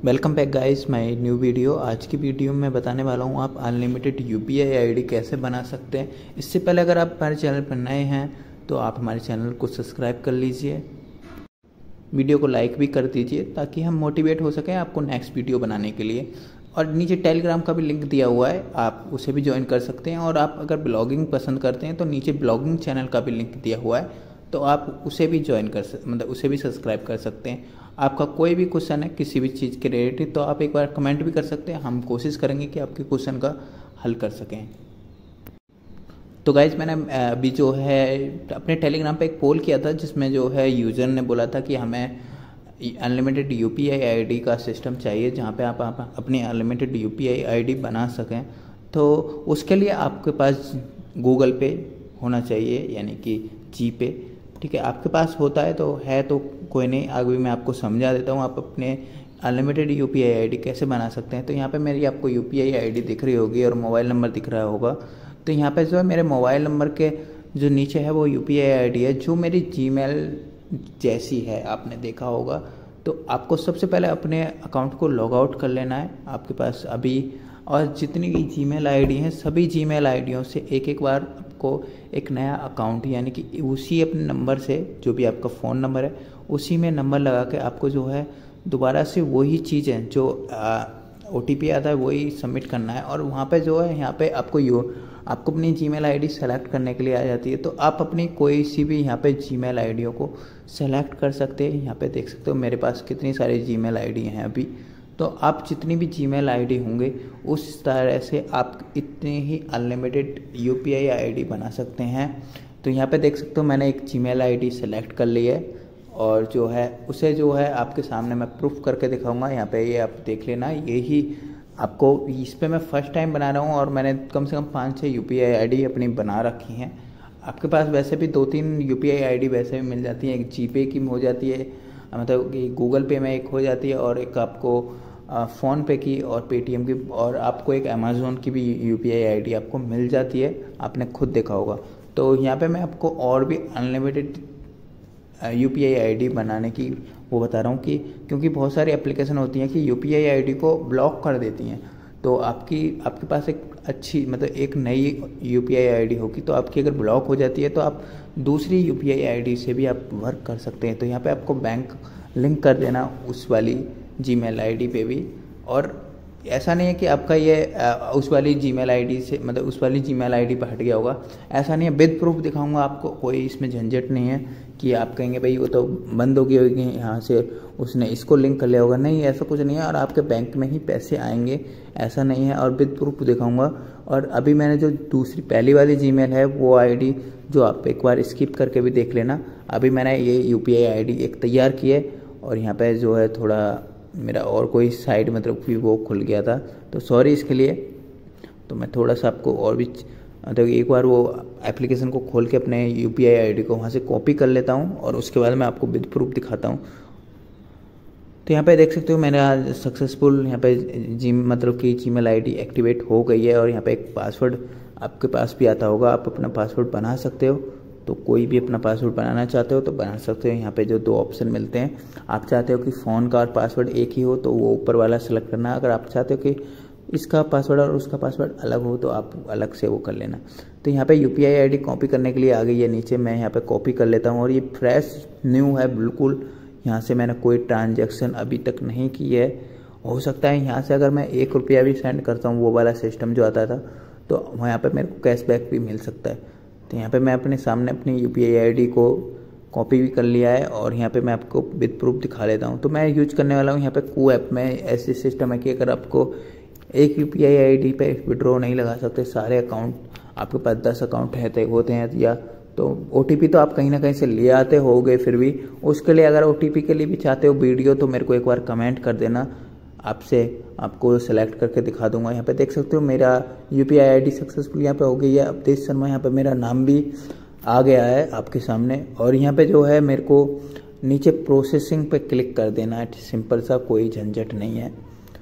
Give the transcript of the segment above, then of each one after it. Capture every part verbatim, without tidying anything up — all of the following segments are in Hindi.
Welcome back guys my new video. आज की वीडियो में बताने वाला हूँ आप अनलिमिटेड यूपीआई आईडी कैसे बना सकते हैं। इससे पहले अगर आप हमारे चैनल पर नए हैं तो आप हमारे चैनल को सब्सक्राइब कर लीजिए, वीडियो को लाइक भी कर दीजिए ताकि हम मोटिवेट हो सकें आपको नेक्स्ट वीडियो बनाने के लिए। और नीचे टेलीग्राम का भी लिंक दिया हुआ है, आप उसे भी ज्वाइन कर सकते हैं। और आप अगर ब्लॉगिंग पसंद करते हैं तो नीचे ब्लॉगिंग चैनल का भी लिंक दिया हुआ है, तो आप उसे भी ज्वाइन कर सक मतलब उसे भी सब्सक्राइब कर सकते हैं। आपका कोई भी क्वेश्चन है किसी भी चीज़ के रिलेटेड तो आप एक बार कमेंट भी कर सकते हैं, हम कोशिश करेंगे कि आपके क्वेश्चन का हल कर सकें। तो गाइज मैंने अभी जो है अपने टेलीग्राम पे एक पोल किया था जिसमें जो है यूज़र ने बोला था कि हमें अनलिमिटेड यूपीआई आईडी का सिस्टम चाहिए जहाँ पे आप, आप अपनी अनलिमिटेड यूपीआई आईडी बना सकें। तो उसके लिए आपके पास गूगल पे होना चाहिए, यानी कि जी पे। ठीक है, आपके पास होता है तो है तो कोई नहीं, आगे मैं आपको समझा देता हूँ आप अपने अनलिमिटेड यूपीआई आईडी कैसे बना सकते हैं। तो यहाँ पे मेरी आपको यूपीआई आईडी दिख रही होगी और मोबाइल नंबर दिख रहा होगा। तो यहाँ पे जो है मेरे मोबाइल नंबर के जो नीचे है वो यूपीआई आईडी है जो मेरी जीमेल जैसी है, आपने देखा होगा। तो आपको सबसे पहले अपने अकाउंट को लॉग आउट कर लेना है आपके पास अभी, और जितनी भी जीमेल आईडी हैं सभी जीमेल आईडियों से एक एक बार आपको एक नया अकाउंट, यानी कि उसी अपने नंबर से जो भी आपका फ़ोन नंबर है उसी में नंबर लगा के आपको जो है दोबारा से वही चीज़ें जो ओ टी पी आता है वही सबमिट करना है। और वहाँ पे जो है यहाँ पे आपको यू आपको अपनी जीमेल आईडी सेलेक्ट करने के लिए आ जाती है। तो आप अपनी कोई सी भी यहाँ पे जीमेल आईडियों को सेलेक्ट कर सकते हैं। यहाँ पे देख सकते हो मेरे पास कितनी सारी जीमेल आईडी हैं अभी। तो आप जितनी भी जीमेल आईडी होंगे उस तरह से आप इतने ही अनलिमिटेड यूपीआई आईडी बना सकते हैं। तो यहाँ पे देख सकते हो मैंने एक जीमेल आईडी सेलेक्ट कर ली है और जो है उसे जो है आपके सामने मैं प्रूफ करके दिखाऊंगा। यहाँ पे ये आप देख लेना, यही आपको इस पे मैं फर्स्ट टाइम बना रहा हूँ और मैंने कम से कम पाँच छः यूपीआई आईडी अपनी बना रखी हैं। आपके पास वैसे भी दो तीन यूपीआई आईडी वैसे भी मिल जाती हैं, एक जीपे की हो जाती है, मतलब कि गूगल पे में एक हो जाती है, और एक आपको फ़ोन पे की और पेटीएम की, और आपको एक अमेज़ोन की भी यूपीआई आईडी आपको मिल जाती है, आपने खुद देखा होगा। तो यहाँ पे मैं आपको और भी अनलिमिटेड यूपीआई आईडी बनाने की वो बता रहा हूँ कि क्योंकि बहुत सारी एप्लीकेशन होती हैं कि यूपीआई आईडी को ब्लॉक कर देती हैं। तो आपकी आपके पास एक अच्छी मतलब एक नई यूपीआई आईडी होगी तो आपकी अगर ब्लॉक हो जाती है तो आप दूसरी यूपीआई आईडी से भी आप वर्क कर सकते हैं। तो यहाँ पे आपको बैंक लिंक कर देना उस वाली जीमेल आईडी पे भी। और ऐसा नहीं है कि आपका ये उस वाली जीमेल आईडी से मतलब उस वाली जीमेल आईडी पर हट गया होगा, ऐसा नहीं है। विद प्रूफ दिखाऊंगा आपको, कोई इसमें झंझट नहीं है कि आप कहेंगे भाई वो तो बंद हो गई होगी यहाँ से उसने इसको लिंक कर लिया होगा, नहीं ऐसा कुछ नहीं है। और आपके बैंक में ही पैसे आएंगे, ऐसा नहीं है। और विद प्रूफ दिखाऊंगा। और अभी मैंने जो दूसरी पहली वाली जीमेल है वो आईडी जो आप एक बार स्किप करके भी देख लेना। अभी मैंने ये यूपीआई आईडी एक तैयार की है और यहाँ पे जो है थोड़ा मेरा और कोई साइड मतलब कि वो खुल गया था, तो सॉरी इसके लिए। तो मैं थोड़ा सा आपको और भी मतलब एक बार वो एप्लीकेशन को खोल के अपने यूपीआई आईडी को वहाँ से कॉपी कर लेता हूँ और उसके बाद मैं आपको विद प्रूफ दिखाता हूँ। तो यहाँ पे देख सकते हो मैंने आज सक्सेसफुल यहाँ पे जी मतलब कि जीमेल आईडी एक्टिवेट हो गई है। और यहाँ पे एक पासवर्ड आपके पास भी आता होगा, आप अपना पासवर्ड बना सकते हो। तो कोई भी अपना पासवर्ड बनाना चाहते हो तो बना सकते हो। यहाँ पे जो दो ऑप्शन मिलते हैं, आप चाहते हो कि फ़ोन का और पासवर्ड एक ही हो तो वो ऊपर वाला सेलेक्ट करना। अगर आप चाहते हो कि इसका पासवर्ड और उसका पासवर्ड अलग हो तो आप अलग से वो कर लेना। तो यहाँ पे यूपीआई आईडी कॉपी करने के लिए आ गई है नीचे, मैं यहाँ पे कॉपी कर लेता हूँ। और ये फ्रेश न्यू है बिल्कुल, यहाँ से मैंने कोई ट्रांजैक्शन अभी तक नहीं की है। हो सकता है यहाँ से अगर मैं एक रुपया भी सेंड करता हूँ वो वाला सिस्टम जो आता था तो यहाँ पर मेरे को कैशबैक भी मिल सकता है। तो यहाँ पे मैं अपने सामने अपनी यूपीआई आईडी को कॉपी भी कर लिया है और यहाँ पे मैं आपको विद प्रूफ दिखा लेता हूँ। तो मैं यूज करने वाला हूँ यहाँ पे कू ऐप में। ऐसे सिस्टम है कि अगर आपको एक यूपीआई आईडी पे विड्रॉ नहीं लगा सकते, सारे अकाउंट आपके पास दस अकाउंट है होते हैं या तो ओटीपी तो आप कहीं ना कहीं से ले आते होगे, फिर भी उसके लिए अगर ओटीपी के लिए भी चाहते हो वीडियो तो मेरे को एक बार कमेंट कर देना, आपसे आपको सेलेक्ट करके दिखा दूंगा। यहाँ पे देख सकते हो मेरा यूपीआई आईडी सक्सेसफुल यहाँ पे हो गई है। अवधेश शर्मा यहाँ पे मेरा नाम भी आ गया है आपके सामने। और यहाँ पे जो है मेरे को नीचे प्रोसेसिंग पे क्लिक कर देना है, सिंपल सा, कोई झंझट नहीं है।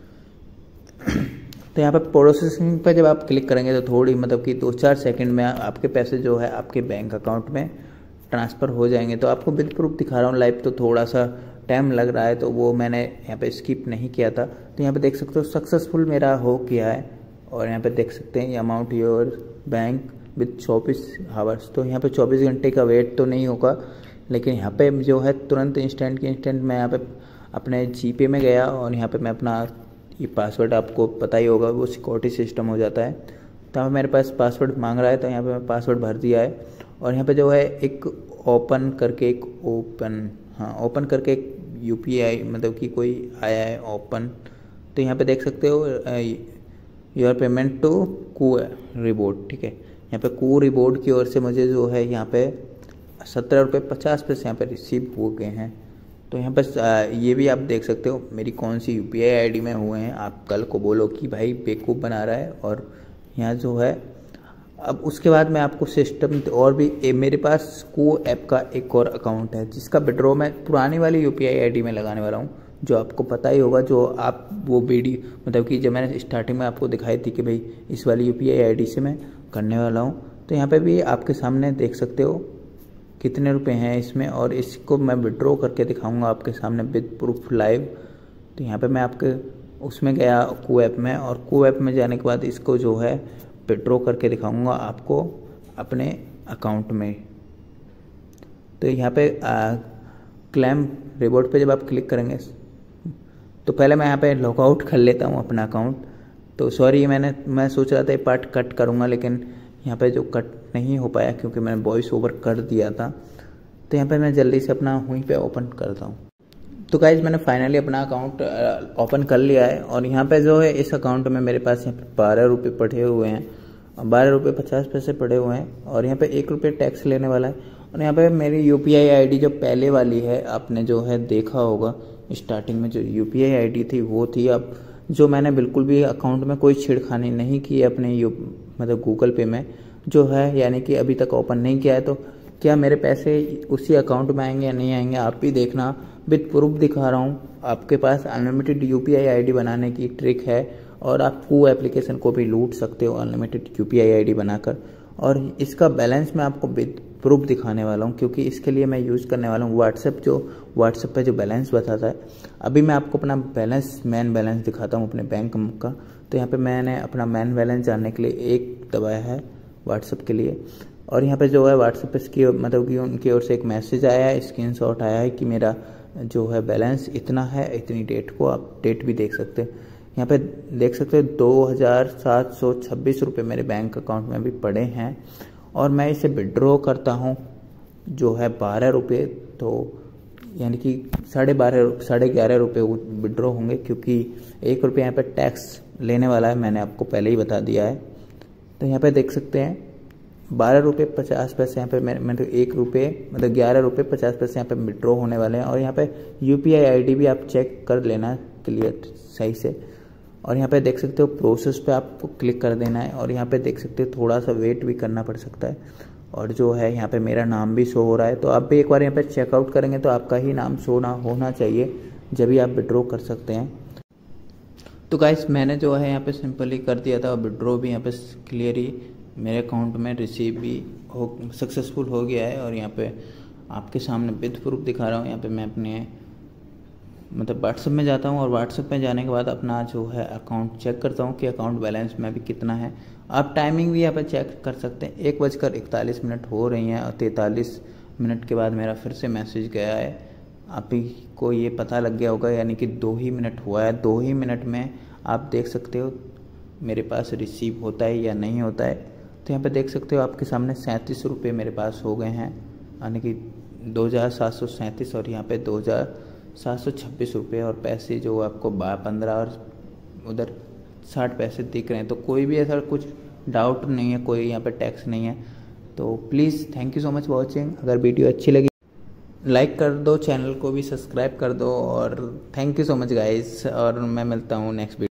तो यहाँ पे प्रोसेसिंग पे जब आप क्लिक करेंगे तो थोड़ी मतलब कि दो चार सेकंड में आपके पैसे जो है आपके बैंक अकाउंट में ट्रांसफ़र हो जाएंगे। तो आपको विद प्रूफ दिखा रहा हूँ लाइव, तो थोड़ा सा टाइम लग रहा है तो वो मैंने यहाँ पे स्किप नहीं किया था। तो यहाँ पे देख सकते हो सक्सेसफुल मेरा हो गया है। और यहाँ पे देख सकते हैं अमाउंट योर बैंक विद चौबीस हावर्स। तो यहाँ पे चौबीस घंटे का वेट तो नहीं होगा, लेकिन यहाँ पे जो है तुरंत इंस्टेंट के इंस्टेंट मैं यहाँ पे अपने जीपे में गया और यहाँ पे मैं अपना ये पासवर्ड, आपको पता ही होगा वो सिक्योरिटी सिस्टम हो जाता है। तो यहाँ मेरे पास पासवर्ड मांग रहा है, तो यहाँ पे मैं पासवर्ड भर दिया है। और यहाँ पे जो है एक ओपन करके एक ओपन हाँ ओपन करके एक यूपीआई मतलब कि कोई आया है ओपन। तो यहाँ पे देख सकते हो योर पेमेंट टू कू रिबोर्ड, ठीक है। यहाँ पे कू रिबोर्ड की ओर से मुझे जो है यहाँ पे सत्रह रुपये पचास पैसे यहाँ पे रिसीव हो गए हैं। तो यहाँ पर ये भी आप देख सकते हो मेरी कौन सी यूपीआई आईडी में हुए हैं। आप कल को बोलो कि भाई बेवकूफ़ बना रहा है। और यहाँ जो है अब उसके बाद मैं आपको सिस्टम और भी ए, मेरे पास को ऐप का एक और अकाउंट है जिसका विड्रॉ मैं पुरानी वाली यूपीआई आईडी में लगाने वाला हूँ, जो आपको पता ही होगा। जो आप वो वीडियो मतलब कि जब मैंने स्टार्टिंग में आपको दिखाई थी कि भाई इस वाली यूपीआई आईडी से मैं करने वाला हूँ। तो यहाँ पे भी आपके सामने देख सकते हो कितने रुपए हैं इसमें, और इसको मैं विड्रॉ करके दिखाऊंगा आपके सामने विद प्रूफ लाइव। तो यहाँ पे मैं आपके उसमें गया को ऐप में, और को ऐप में जाने के बाद इसको जो है विड्रॉ करके दिखाऊंगा आपको अपने अकाउंट में। तो यहाँ पे क्लेम रिवॉर्ड पे जब आप क्लिक करेंगे तो पहले मैं यहाँ पे लॉगआउट कर लेता हूँ अपना अकाउंट। तो सॉरी मैंने मैं सोच रहा था ये पार्ट कट करूँगा, लेकिन यहाँ पे जो कट नहीं हो पाया क्योंकि मैंने वॉइस ओवर कर दिया था। तो यहाँ पे मैं जल्दी से अपना वहीं पे ओपन करता हूँ। तो गाइज मैंने फाइनली अपना अकाउंट ओपन कर लिया है, और यहाँ पे जो है इस अकाउंट में मेरे पास यहाँ पे बारह रुपये पड़े हुए हैं, बारह रुपये पचास पैसे पड़े हुए हैं, और यहाँ पे एक रुपये टैक्स लेने वाला है। और यहाँ पे मेरी यूपीआई आईडी जो पहले वाली है आपने जो है देखा होगा स्टार्टिंग में जो यूपीआई आईडी थी वो थी। अब जो मैंने बिल्कुल भी अकाउंट में कोई छेड़खानी नहीं की अपने यू मतलब गूगल पे में जो है, यानी कि अभी तक ओपन नहीं किया है। तो क्या मेरे पैसे उसी अकाउंट में आएंगे या नहीं आएंगे आप भी देखना। विद प्रूफ दिखा रहा हूँ, आपके पास अनलिमिटेड यूपीआई आईडी बनाने की ट्रिक है, और आप को एप्लीकेशन को भी लूट सकते हो अनलिमिटेड यूपीआई आईडी बनाकर। और इसका बैलेंस मैं आपको विद प्रूफ दिखाने वाला हूँ, क्योंकि इसके लिए मैं यूज़ करने वाला हूँ व्हाट्सएप। जो व्हाट्सएप पे जो बैलेंस बताता है, अभी मैं आपको अपना बैलेंस मेन बैलेंस दिखाता हूँ अपने बैंक का। तो यहाँ पे मैंने अपना मेन बैलेंस जानने के लिए एक दबाया है व्हाट्सएप के लिए, और यहाँ पे जो है व्हाट्सएप पे इसकी मतलब कि उनकी ओर से एक मैसेज आया है, स्क्रीनशॉट आया है कि मेरा जो है बैलेंस इतना है, इतनी डेट को आप डेट भी देख सकते हैं। यहाँ पे देख सकते हो दो हज़ार सात सौ छब्बीस रुपये मेरे बैंक अकाउंट में भी पड़े हैं, और मैं इसे विड्रॉ करता हूँ जो है बारह रुपये। तो यानी कि साढ़े बारह साढ़े ग्यारह रुपये विड्रॉ होंगे, क्योंकि एक रुपये यहाँ पे टैक्स लेने वाला है, मैंने आपको पहले ही बता दिया है। तो यहाँ पे देख सकते हैं बारह रुपये पचास पैसे यहाँ पे मैं मतलब एक रुपये मतलब ग्यारह रुपये पचास पैसे यहाँ पे विड्रॉ होने वाले हैं। और यहाँ पे यूपीआई आईडी भी आप चेक कर लेना क्लियर सही से। और यहाँ पे देख सकते हो प्रोसेस पे आपको क्लिक कर देना है, और यहाँ पे देख सकते हो थोड़ा सा वेट भी करना पड़ सकता है। और जो है यहाँ पे मेरा नाम भी शो हो रहा है, तो आप भी एक बार यहाँ पे चेकआउट करेंगे तो आपका ही नाम शो ना होना चाहिए, जब भी आप विड्रॉ कर सकते हैं। तो गाइस मैंने जो है यहाँ पे सिंपली कर दिया था, विड्रॉ भी यहाँ पे क्लियर ही मेरे अकाउंट में रिसीव भी हो सक्सेसफुल हो गया है। और यहाँ पे आपके सामने विद प्रूफ दिखा रहा हूँ। यहाँ पे मैं अपने मतलब व्हाट्सएप में जाता हूँ, और व्हाट्सएप में जाने के बाद अपना जो है अकाउंट चेक करता हूँ कि अकाउंट बैलेंस में भी कितना है। आप टाइमिंग भी यहाँ पे चेक कर सकते हैं। एक बजकर इकतालीस मिनट हो रही हैं, और तैंतालीस मिनट के बाद मेरा फिर से मैसेज गया है। आप ही को ये पता लग गया होगा, यानी कि दो ही मिनट हुआ है। दो ही मिनट में आप देख सकते हो मेरे पास रिसीव होता है या नहीं होता है। तो यहाँ पे देख सकते हो आपके सामने सैंतीस रुपये मेरे पास हो गए हैं, यानी कि दो हज़ार सात सौ सैंतीस, और यहाँ पे दो हज़ार सात सौ छब्बीस रुपये। और पैसे जो आपको बा पंद्रह और उधर साठ पैसे दिख रहे हैं। तो कोई भी ऐसा कुछ डाउट नहीं है, कोई यहाँ पे टैक्स नहीं है। तो please thank you so much watching. अगर वीडियो अच्छी लगी लाइक कर दो, चैनल को भी सब्सक्राइब कर दो, और thank you so much guys. और मैं मिलता हूँ नेक्स्ट वीडियो।